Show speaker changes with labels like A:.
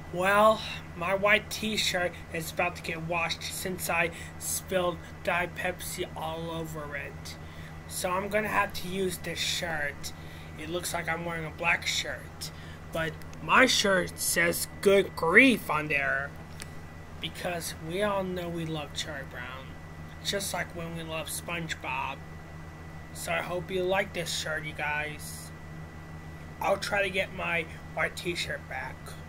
A: Well, my white t-shirt is about to get washed since I spilled Diet Pepsi all over it. So I'm gonna have to use this shirt. It looks like I'm wearing a black shirt. But my shirt says good grief on there. Because we all know we love Charlie Brown. Just like when we love SpongeBob. So I hope you like this shirt, you guys. I'll try to get my white t-shirt back.